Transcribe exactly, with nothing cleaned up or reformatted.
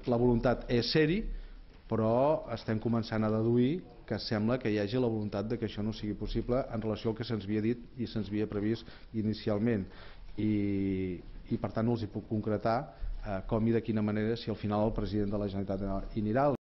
la voluntat és ser-hi, però estem començant a deduir que sembla que hi hagi la voluntat de que això no sigui possible en relació al que se'ns havia dit i se'ns havia previst inicialment, i, i per tant no els hi puc concretar eh, com i de quina manera, si al final el president de la Generalitat hi anirà.